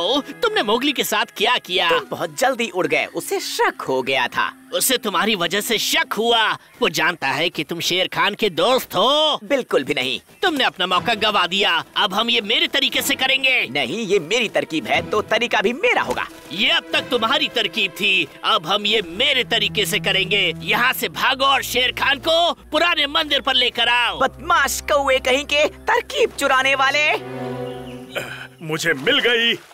बताओ, तुमने मोगली के साथ क्या किया? तो बहुत जल्दी उड़ गए, उसे शक हो गया था। उसे तुम्हारी वजह से शक हुआ। वो जानता है कि तुम शेर खान के दोस्त हो। बिल्कुल भी नहीं। तुमने अपना मौका गवा दिया। अब हम ये मेरे तरीके से करेंगे। नहीं, ये मेरी तरकीब है तो तरीका भी मेरा होगा। ये अब तक तुम्हारी तरकीब थी, अब हम ये मेरे तरीके से करेंगे। यहाँ से भागो और शेर खान को पुराने मंदिर पर लेकर आओ। बदमाश कौवे कहीं के, तरकीब चुराने वाले। मुझे मिल गई